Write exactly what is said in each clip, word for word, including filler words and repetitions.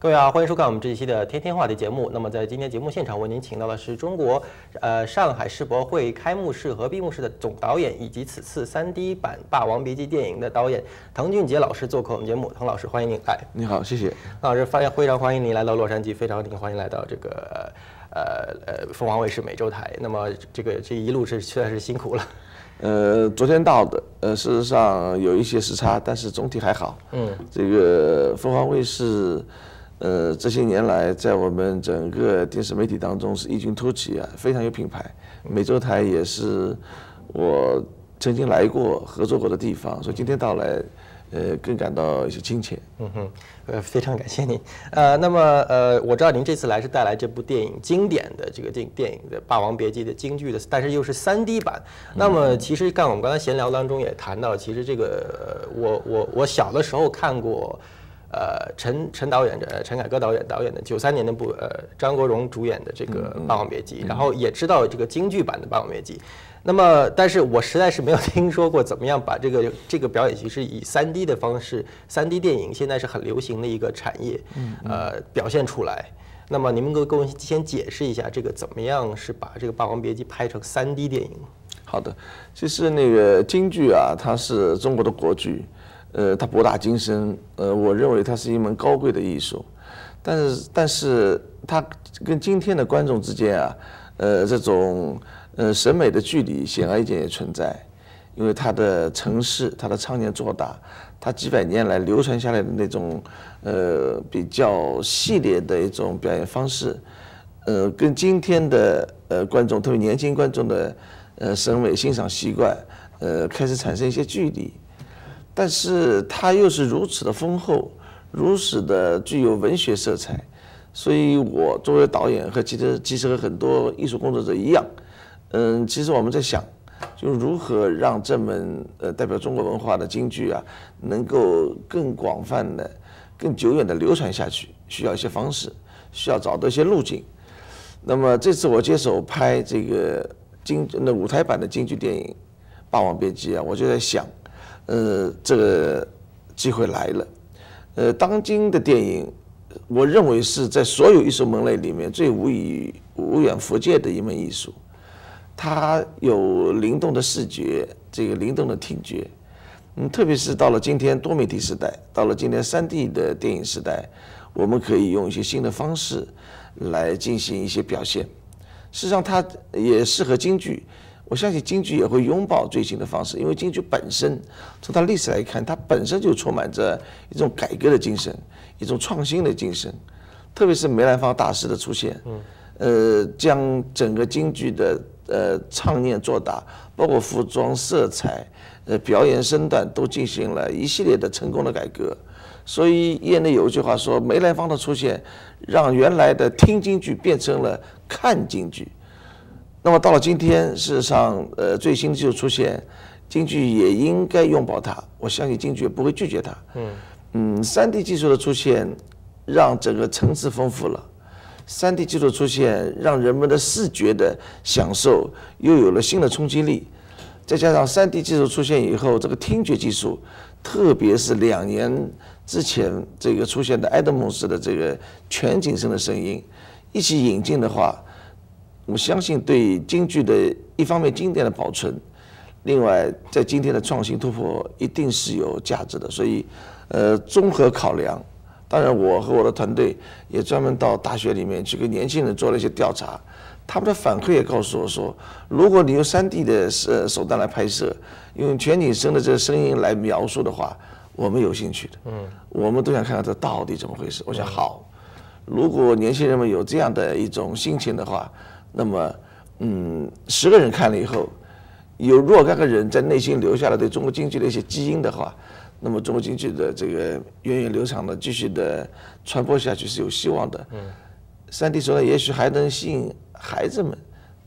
各位好，欢迎收看我们这一期的天天话题节目。那么在今天节目现场为您请到的是中国呃上海世博会开幕式和闭幕式的总导演，以及此次 三 D 版《霸王别姬》电影的导演滕俊杰老师做客我们节目。滕老师，欢迎您来。 你好，谢谢。 滕老师，非常欢迎您来到洛杉矶，非常欢迎来到这个呃呃凤凰卫视美洲台。那么这个这一路是实在是辛苦了。 呃，昨天到的，呃，事实上有一些时差，但是总体还好。嗯，这个凤凰卫视，呃，这些年来在我们整个电视媒体当中是异军突起啊，非常有品牌。美洲台也是我曾经来过、合作过的地方，所以今天到来，呃，更感到一些亲切。 嗯哼，呃，非常感谢您。呃，那么呃，我知道您这次来是带来这部电影经典的这个电电影的《霸王别姬》的京剧的，但是又是 三 D 版。那么其实干我们刚才闲聊当中也谈到，其实这个呃我我我小的时候看过。呃，陈陈导演的陈凯歌导演导演的九三年的部呃张国荣主演的这个《霸王别姬》，然后也知道这个京剧版的《霸王别姬》。那么，但是我实在是没有听说过怎么样把这个这个表演形式以 三 D 的方式 ，三 D 电影现在是很流行的一个产业，呃，表现出来。那么，您能给我先解释一下这个怎么样是把这个《霸王别姬》拍成 三 D 电影？ 好的，其实那个京剧啊，它是中国的国剧。呃，它博大精深，呃，我认为它是一门高贵的艺术，但是，但是它跟今天的观众之间啊，呃，这种呃审美的距离显而易见也存在，因为它的程式、它的常年做大，它几百年来流传下来的那种呃比较系列的一种表演方式，呃，跟今天的呃观众，特别年轻观众的呃审美欣赏习惯，呃，开始产生一些距离。但是它又是如此的丰厚，如此的具有文学色彩，所以我作为导演和其实其实和很多艺术工作者一样，嗯，其实我们在想，就如何让这门呃代表中国文化的京剧啊，能够更广泛的、更久远的流传下去，需要一些方式，需要找到一些路径。那么这次我接手拍这个京那舞台版的京剧电影《霸王别姬》啊，我就在想。呃，这个机会来了。呃，当今的电影，我认为是在所有艺术门类里面最无以无远弗届的一门艺术。它有灵动的视觉，这个灵动的听觉。嗯，特别是到了今天多媒体时代，到了今天 三 D 的电影时代，我们可以用一些新的方式来进行一些表现。事实上，它也适合京剧。我相信京剧也会拥抱最新的方式，因为京剧本身从它历史来看，它本身就充满着一种改革的精神，一种创新的精神。特别是梅兰芳大师的出现，呃，将整个京剧的呃唱念做打，包括服装、色彩、呃表演身段，都进行了一系列的成功的改革。所以业内有一句话说，梅兰芳的出现让原来的听京剧变成了看京剧。那么到了今天，事实上，呃，最新的技术出现，京剧也应该拥抱它。我相信京剧也不会拒绝它。嗯嗯，三 D 技术的出现，让整个层次丰富了。三 D 技术的出现，让人们的视觉的享受又有了新的冲击力。再加上三 D 技术出现以后，这个听觉技术，特别是两年之前这个出现的埃德蒙斯的这个全景声的声音，一起引进的话。我相信对京剧的一方面经典的保存，另外在今天的创新突破一定是有价值的，所以呃综合考量，当然我和我的团队也专门到大学里面去跟年轻人做了一些调查，他们的反馈也告诉我说，如果你用 三 D 的呃手段来拍摄，用全景声的这个声音来描述的话，我们有兴趣的，嗯，我们都想看看这到底怎么回事。我想好，如果年轻人们有这样的一种心情的话。那么，嗯，十个人看了以后，有若干个人在内心留下了对中国京剧的一些基因的话，那么中国京剧的这个源远流长的继续的传播下去是有希望的。嗯，三 D 手段也许还能吸引孩子们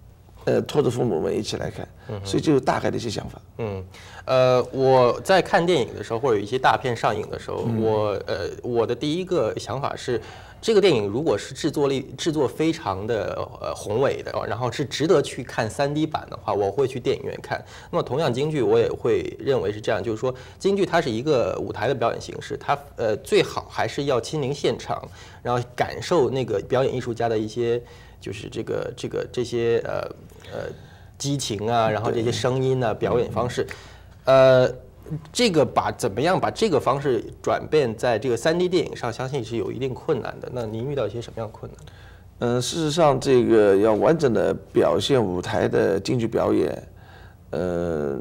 呃，拖着父母们一起来看，所以就有大概的一些想法。 嗯，呃，我在看电影的时候，或者有一些大片上映的时候， 嗯、 我呃，我的第一个想法是，这个电影如果是制作力制作非常的呃宏伟的，然后是值得去看 三 D 版的话，我会去电影院看。那么同样，京剧我也会认为是这样，就是说，京剧它是一个舞台的表演形式，它呃最好还是要亲临现场，然后感受那个表演艺术家的一些。就是这个这个这些呃呃激情啊，然后这些声音啊，表演方式，呃，这个把怎么样把这个方式转变在这个 三 D 电影上，相信是有一定困难的。那您遇到一些什么样的困难？ 嗯、呃，事实上，这个要完整的表现舞台的京剧表演，呃，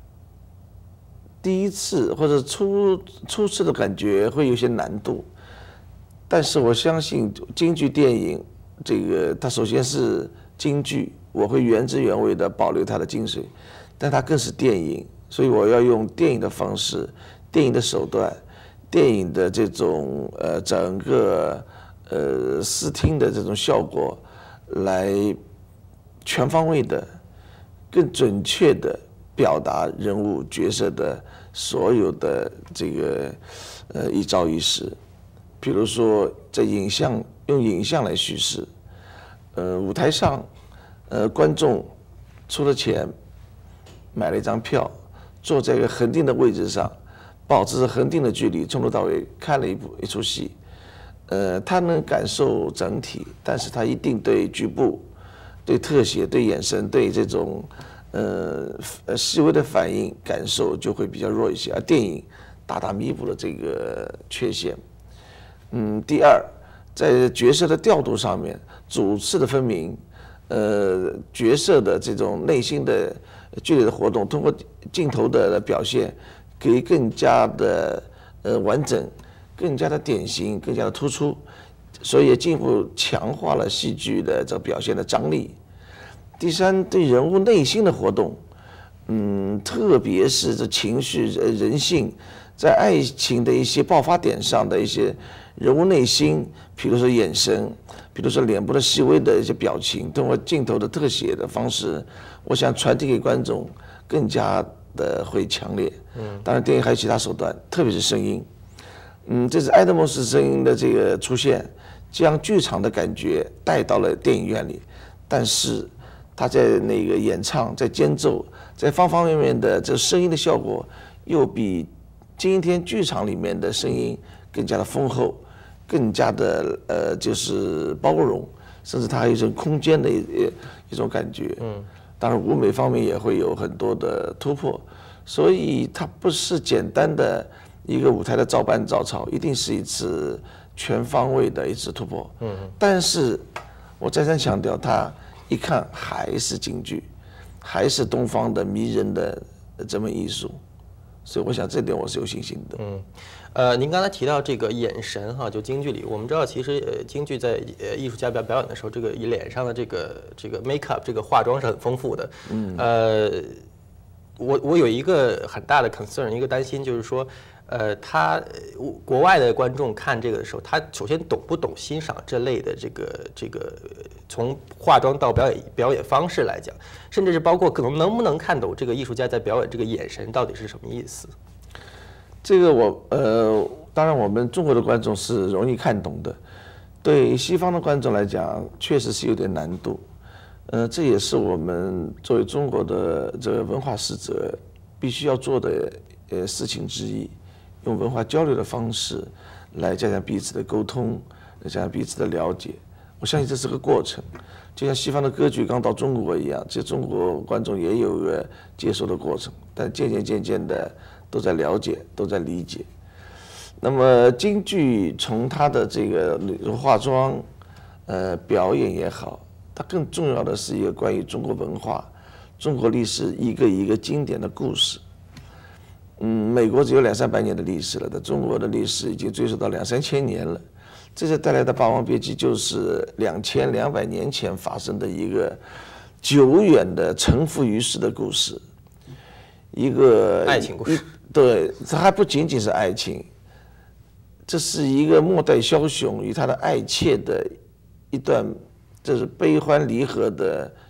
第一次或者初初次的感觉会有些难度，但是我相信京剧电影。这个它首先是京剧，我会原汁原味的保留它的精髓，但它更是电影，所以我要用电影的方式、电影的手段、电影的这种呃整个呃视听的这种效果，来全方位的、更准确的表达人物角色的所有的这个呃一招一式，比如说在影像。用影像来叙事，呃，舞台上，呃，观众出了钱，买了一张票，坐在一个恒定的位置上，保持着恒定的距离，从头到尾看了一部一出戏，呃，他能感受整体，但是他一定对局部、对特写、对眼神、对这种呃呃细微的反应感受就会比较弱一些，而电影大大弥补了这个缺陷。嗯，第二。在角色的调度上面，主次的分明，呃，角色的这种内心的剧烈的活动，通过镜头的表现，可以更加的呃完整，更加的典型，更加的突出，所以也进一步强化了戏剧的这个表现的张力。第三，对人物内心的活动，嗯，特别是这情绪、人性，在爱情的一些爆发点上的一些。人物内心，比如说眼神，比如说脸部的细微的一些表情，通过镜头的特写的方式，我想传递给观众更加的会强烈。嗯，当然电影还有其他手段，特别是声音。嗯，这是埃德蒙斯声音的这个出现，将剧场的感觉带到了电影院里，但是他在那个演唱、在间奏、在方方面面的这声音的效果，又比今天剧场里面的声音更加的丰厚。更加的呃，就是包容，甚至它还有一种空间的一一种感觉。嗯，当然舞美方面也会有很多的突破，所以它不是简单的一个舞台的照搬照抄，一定是一次全方位的一次突破。嗯，但是我再三强调，它一看还是京剧，还是东方的迷人的这门艺术，所以我想这点我是有信心的。 嗯。呃，您刚才提到这个眼神哈，就京剧里，我们知道其实呃，京剧在呃艺术家表表演的时候，这个脸上的这个这个 make up 这个化妆是很丰富的。嗯。呃，我我有一个很大的 concern， 一个担心就是说，呃，他国外的观众看这个的时候，他首先懂不懂欣赏这类的这个这个从化妆到表演表演方式来讲，甚至是包括可能能不能看懂这个艺术家在表演这个眼神到底是什么意思。 这个我呃，当然我们中国的观众是容易看懂的，对西方的观众来讲，确实是有点难度。呃，这也是我们作为中国的这个文化使者必须要做的呃事情之一，用文化交流的方式来加强彼此的沟通，来加强彼此的了解。我相信这是个过程，就像西方的歌剧刚到中国一样，其实中国观众也有个接受的过程，但渐渐渐渐的。都在了解，都在理解。那么京剧从它的这个化妆，呃，表演也好，它更重要的是一个关于中国文化、中国历史一个一个经典的故事。嗯，美国只有两三百年的历史了，但中国的历史已经追溯到两三千年了。这次带来的《霸王别姬》就是两千两百年前发生的一个久远的沉浮于世的故事，一个爱情故事。 对，这还不仅仅是爱情，这是一个末代枭雄与他的爱妾的一段，这是悲欢离合的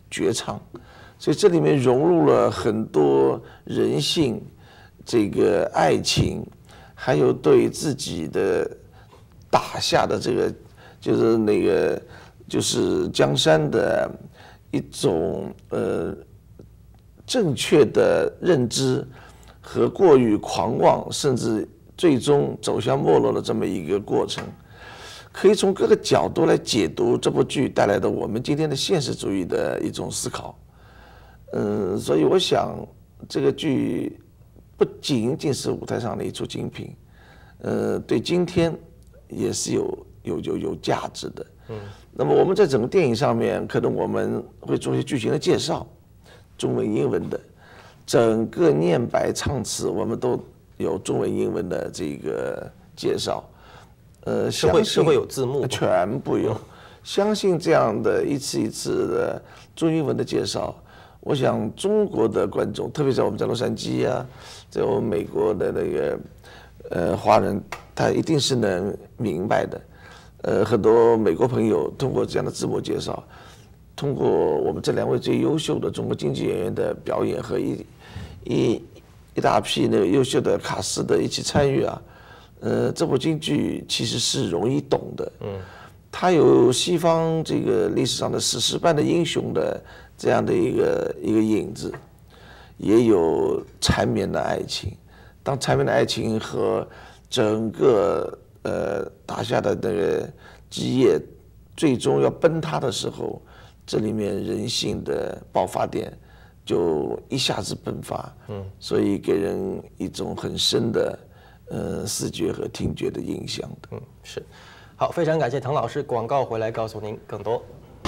绝唱，所以这里面融入了很多人性、这个爱情，还有对自己的打下的这个就是那个就是江山的一种呃正确的认知和过于狂妄，甚至最终走向没落的这么一个过程。可以从各个角度来解读这部剧带来的我们今天的现实主义的一种思考。嗯，所以我想这个剧不仅仅是舞台上的一出精品，呃，对今天也是有有有有价值的。嗯，那么我们在整个电影上面，可能我们会做一些剧情的介绍，中文、英文的，整个念白唱词我们都有中文、英文的这个介绍。呃， 是会是会有字幕， 全部有。相信这样的一次一次的中英文的介绍，我想中国的观众，特别在我们在洛杉矶啊，在我们美国的那个呃华人，他一定是能明白的。呃，很多美国朋友通过这样的字幕介绍，通过我们这两位最优秀的中国京剧演员的表演和一一一大批那个优秀的卡司的一起参与啊。呃，这部京剧其实是容易懂的，嗯，它有西方这个历史上的史诗般的英雄的这样的一个一个影子，也有缠绵的爱情。当缠绵的爱情和整个呃打下的那个基业最终要崩塌的时候，这里面人性的爆发点就一下子迸发，嗯，所以给人一种很深的。呃，视觉和听觉的影响的， 嗯，是，好，非常感谢滕老师。广告回来告诉您更多。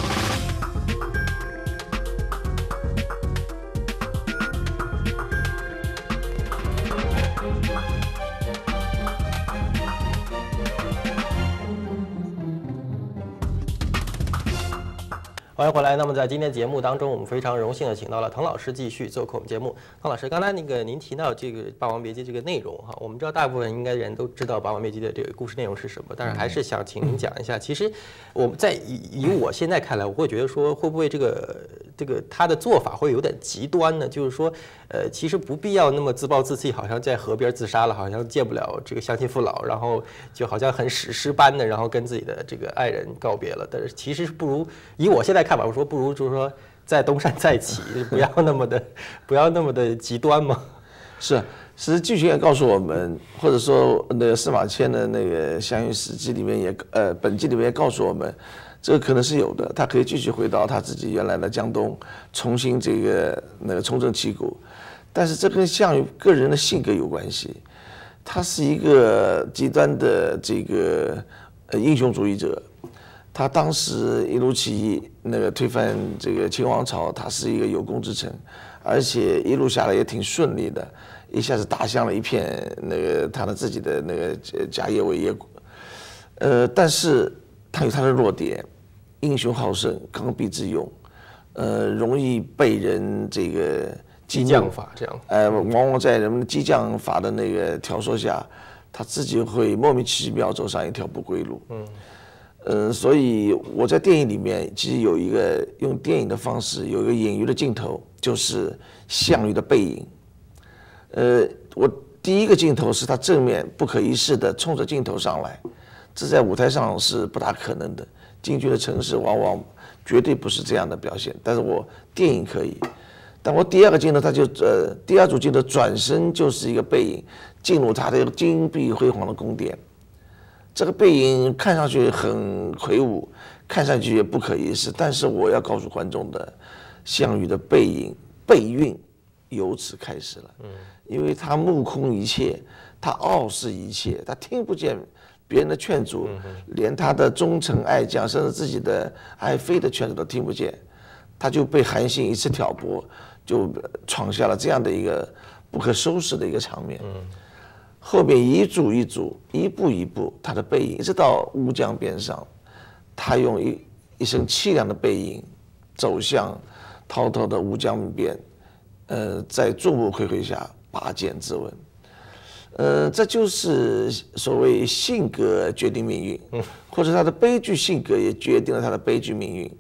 欢迎回来。那么在今天节目当中，我们非常荣幸的请到了滕老师继续做客我们节目。滕老师，刚才那个您提到这个《霸王别姬》这个内容哈，我们知道大部分应该人都知道《霸王别姬》的这个故事内容是什么，但是还是想请您讲一下。其实我们在以以我现在看来，我会觉得说，会不会这个这个他的做法会有点极端呢？就是说，呃，其实不必要那么自暴自弃，好像在河边自杀了，好像见不了这个乡亲父老，然后就好像很史诗般的，然后跟自己的这个爱人告别了。但是其实不如以我现在看法，我说不如就是说再东山再起，不要那么的不要那么的极端嘛。 是，其实剧情也告诉我们，或者说那个司马迁的那个《湘云史记》里面也呃本纪里面也告诉我们，这个可能是有的，他可以继续回到他自己原来的江东，重新这个那个重振旗鼓。但是这跟项羽个人的性格有关系，他是一个极端的这个呃英雄主义者。他当时一路起义，那个推翻这个秦王朝，他是一个有功之臣，而且一路下来也挺顺利的，一下子打响了一片那个他的自己的那个家业伟业。呃，但是他有他的弱点，英雄好胜，刚愎自用，呃，容易被人这个激将法这样， 呃，往往在人们的激将法的那个挑唆下，他自己会莫名其妙走上一条不归路。嗯。呃，所以我在电影里面其实有一个用电影的方式，有一个隐喻的镜头，就是项羽的背影。呃，我第一个镜头是他正面不可一世的冲着镜头上来，这在舞台上是不大可能的。京剧的城市往往绝对不是这样的表现，但是我电影可以。但我第二个镜头，他就呃，第二组镜头转身就是一个背影，进入他的金碧辉煌的宫殿。这个背影看上去很魁梧，看上去也不可一世，但是我要告诉观众的，项羽的背影背韵由此开始了。嗯，因为他目空一切，他傲视一切，他听不见别人的劝阻，连他的忠臣爱将，甚至自己的爱妃的劝阻都听不见，他就被韩信一次挑拨，就闯下了这样的一个不可收拾的一个场面。嗯。后面一组一组，一步一步，他的背影一直到乌江边上，他用一一声凄凉的背影走向滔滔的乌江边，呃，在众目睽睽下拔剑自刎。呃，这就是所谓性格决定命运，或者他的悲剧性格也决定了他的悲剧命运。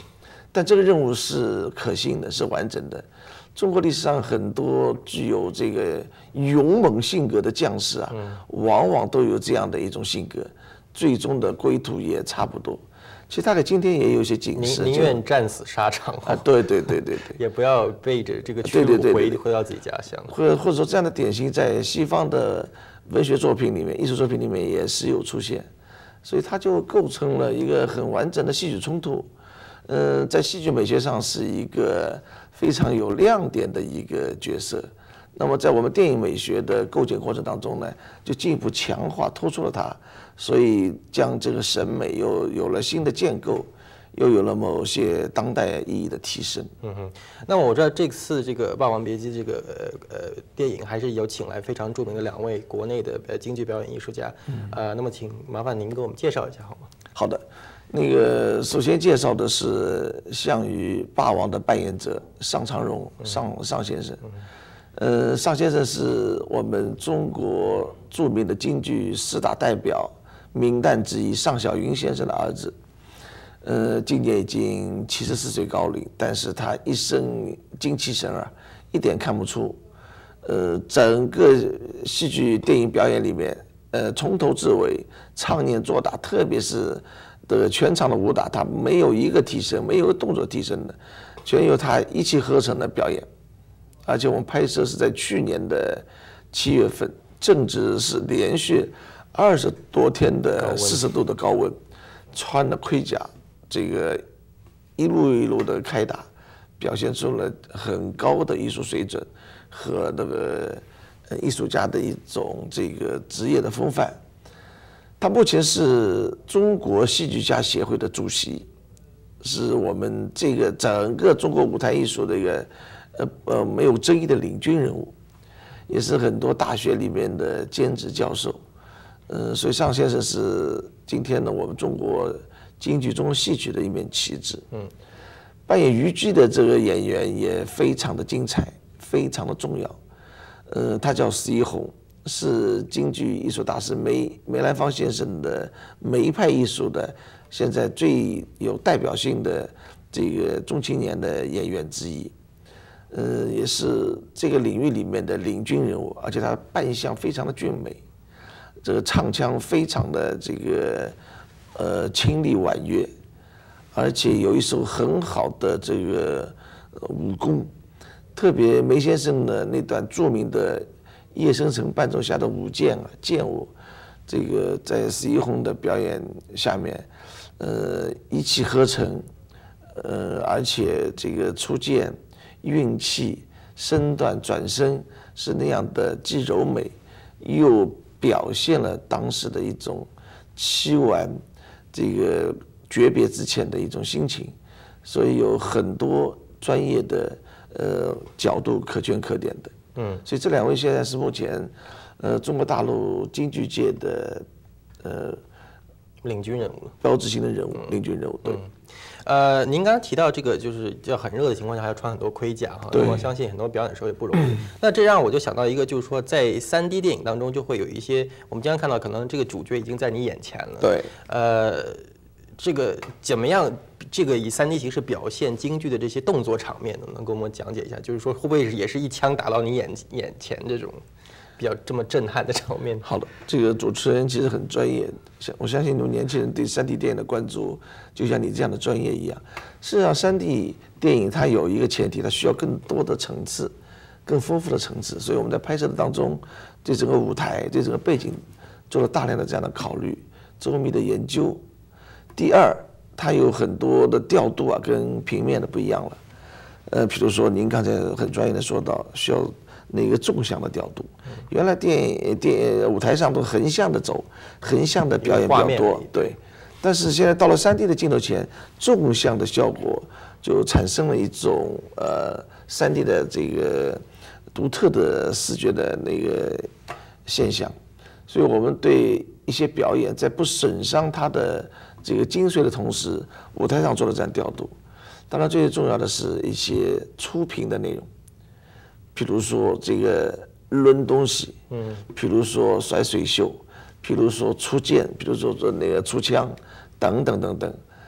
但这个任务是可信的，是完整的。中国历史上很多具有这个勇猛性格的将士啊，往往都有这样的一种性格，最终的归途也差不多。其实大概今天也有一些警示， 宁愿战死沙场啊，对对对对对， 也不要背着这个屈辱回回到自己家乡。 或者或者说这样的典型在西方的文学作品里面、艺术作品里面也时有出现，所以它就构成了一个很完整的戏剧冲突。呃，在戏剧美学上是一个非常有亮点的一个角色。那么在我们电影美学的构建过程当中呢，就进一步强化、突出了它，所以将这个审美又有了新的建构，又有了某些当代意义的提升。 嗯哼，那么我知道这次这个《霸王别姬》这个呃呃电影还是有请来非常著名的两位国内的呃京剧表演艺术家，嗯、呃，那么请麻烦您给我们介绍一下好吗？ 好的，那个首先介绍的是项羽霸王的扮演者尚长荣尚尚先生。呃，尚先生是我们中国著名的京剧四大代表名旦之一尚小云先生的儿子。呃，今年已经七十四岁高龄，但是他一生精气神啊，一点看不出。呃，整个戏剧电影表演里面，呃，从头至尾唱念做打，特别是的全场的武打，他没有一个替身，没有动作替身的，全由他一气呵成的表演。而且我们拍摄是在去年的七月份，正值是连续二十多天的四十度的高温，穿了盔甲，这个一路一路的开打，表现出了很高的艺术水准和那个艺术家的一种这个职业的风范。他目前是中国戏剧家协会的主席，是我们这个整个中国舞台艺术的一个呃呃没有争议的领军人物，也是很多大学里面的兼职教授。呃，所以尚先生是今天呢我们中国京剧中戏曲的一面旗帜。嗯，扮演虞姬的这个演员也非常的精彩，非常的重要。呃，他叫史一红，是京剧艺术大师梅梅兰芳先生的梅派艺术的现在最有代表性的这个中青年的演员之一。呃，也是这个领域里面的领军人物，而且他扮相非常的俊美，这个唱腔非常的这个呃清丽婉约，而且有一手很好的这个武功，特别梅先生的那段著名的夜深沉伴奏下的舞剑啊剑舞，这个在史一红的表演下面，呃一气呵成，呃而且这个出剑。运气、身段、转身是那样的既柔美，又表现了当时的一种凄婉、这个诀别之前的一种心情，所以有很多专业的呃角度可圈可点的。嗯，所以这两位现在是目前呃中国大陆京剧界的呃领军人物， 标志性的人物，领军人物。对。 呃，您刚刚提到这个，就是要很热的情况下还要穿很多盔甲哈，我相信很多表演的时候也不容易。那这让我就想到一个，就是说在三 D 电影当中就会有一些，我们经常看到，可能这个主角已经在你眼前了。 对。 呃，这个怎么样？这个以三 D 形式表现京剧的这些动作场面，能不能给我们讲解一下？就是说会不会也是一枪打到你眼眼前这种？比较这么震撼的场面。 好的，这个主持人其实很专业，我相信你们年轻人对三 D 电影的关注，就像你这样的专业一样。事实上，三 D 电影它有一个前提，它需要更多的层次，更丰富的层次。所以我们在拍摄的当中，对整个舞台、对整个背景做了大量的这样的考虑、周密的研究。第二，它有很多的调度啊，跟平面的不一样了。呃，比如说您刚才很专业的说到，需要那个纵向的调度。原来电影电舞台上都横向的走，横向的表演比较多，对。但是现在到了三 D 的镜头前，纵向的效果就产生了一种呃三 D 的这个独特的视觉的那个现象。所以我们对一些表演在不损伤它的这个精髓的同时，舞台上做了这样调度。当然，最重要的是一些出屏的内容，比如说这个抡东西，嗯，比如说甩水袖，比如说出剑，比如说做那个出枪，等等等等。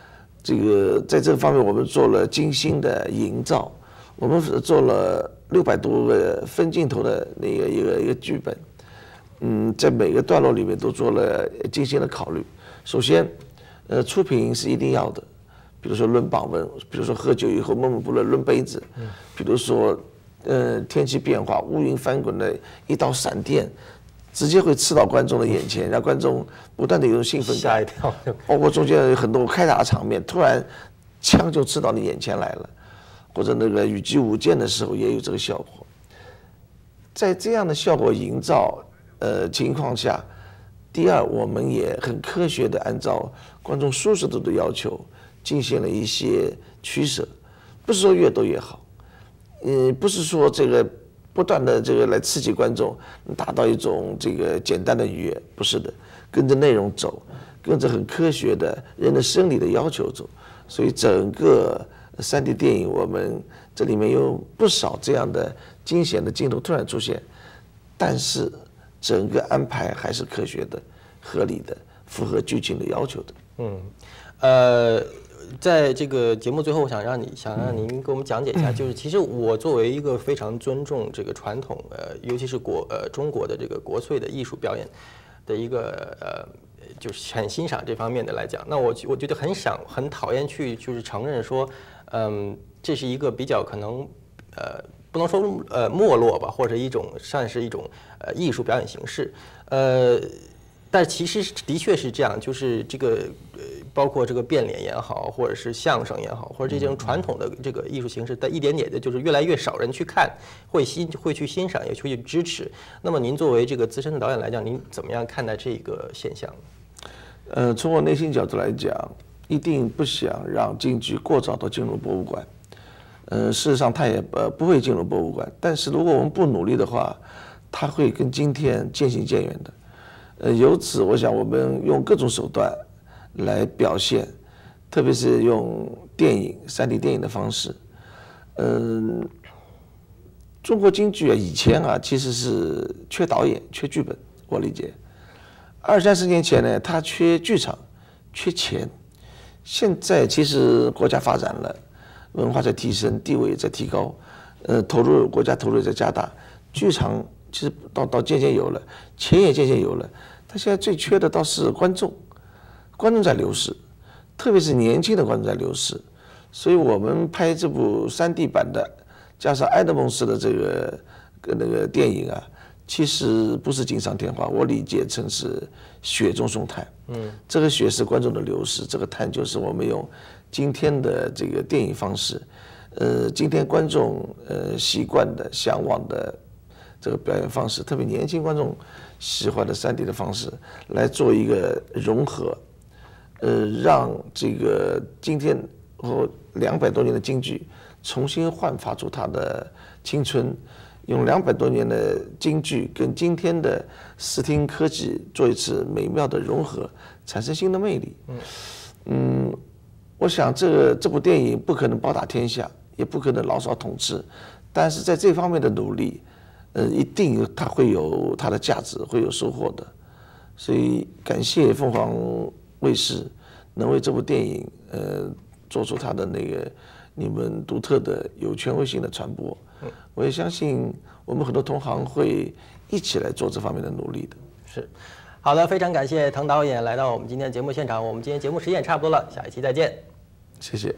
这个在这方面我们做了精心的营造，我们做了六百多个分镜头的那个一个一个剧本，嗯，在每个段落里面都做了精心的考虑。首先，呃，出品是一定要的，比如说论榜文，比如说喝酒以后闷闷不乐抡杯子，比如说，呃，天气变化，乌云翻滚的一道闪电。直接会刺到观众的眼前，让观众不断的有兴奋感， 吓一跳。 包括中间有很多开打的场面，突然枪就刺到你眼前来了，或者那个雨击舞剑的时候也有这个效果。在这样的效果营造呃情况下，第二，我们也很科学的按照观众舒适度的要求进行了一些取舍，不是说越多越好，嗯，不是说这个。不断的这个来刺激观众，达到一种这个简单的愉悦，不是的，跟着内容走，跟着很科学的人的生理的要求走，所以整个三 D 电影我们这里面有不少这样的惊险的镜头突然出现，但是整个安排还是科学的、合理的、符合剧情的要求的。 嗯，呃。在这个节目最后，我想让你想让您给我们讲解一下，就是其实我作为一个非常尊重这个传统，呃，尤其是国呃中国的这个国粹的艺术表演的一个呃，就是很欣赏这方面的来讲，那我我觉得很想很讨厌去就是承认说，嗯，这是一个比较可能呃不能说呃没落吧，或者一种算是一种呃艺术表演形式，呃。但其实的确是这样，就是这个呃，包括这个变脸也好，或者是相声也好，或者这种传统的这个艺术形式，但一点点的，就是越来越少人去看，会欣会去欣赏，也会去支持。那么您作为这个资深的导演来讲，您怎么样看待这个现象？ 呃，从我内心角度来讲，一定不想让京剧过早的进入博物馆。呃，事实上它也呃不会进入博物馆，但是如果我们不努力的话，它会跟今天渐行渐远的。呃，由此我想我们用各种手段来表现，特别是用电影、三 D 电影的方式。嗯，中国京剧啊，以前啊其实是缺导演、缺剧本，我理解。二三十年前呢，它缺剧场、缺钱。现在其实国家发展了，文化在提升，地位也在提高，呃，投入国家投入也在加大，剧场其实到到渐渐有了，钱也渐渐有了。他现在最缺的倒是观众，观众在流失，特别是年轻的观众在流失，所以我们拍这部三 D 版的，加上埃德蒙式的这个跟那个电影啊，其实不是锦上添花，我理解成是雪中送炭。嗯，这个雪是观众的流失，这个炭就是我们用今天的这个电影方式，呃，今天观众呃习惯的、向往的这个表演方式，特别年轻观众喜欢的三 D 的方式来做一个融合，呃，让这个今天和两百多年的京剧重新焕发出它的青春，用两百多年的京剧跟今天的视听科技做一次美妙的融合，产生新的魅力。嗯，我想这个这部电影不可能包打天下，也不可能老少统吃，但是在这方面的努力。呃，一定它会有它的价值，会有收获的，所以感谢凤凰卫视能为这部电影呃做出它的那个你们独特的有权威性的传播。我也相信我们很多同行会一起来做这方面的努力的。 是，好的，非常感谢滕导演来到我们今天的节目现场，我们今天节目时间也差不多了，下一期再见。 谢谢。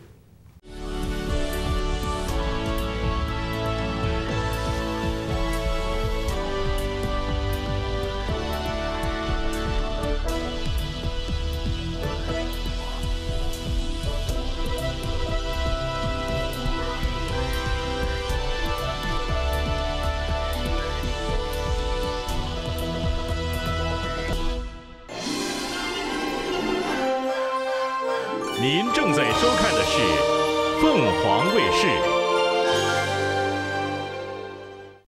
您正在收看的是凤凰卫视。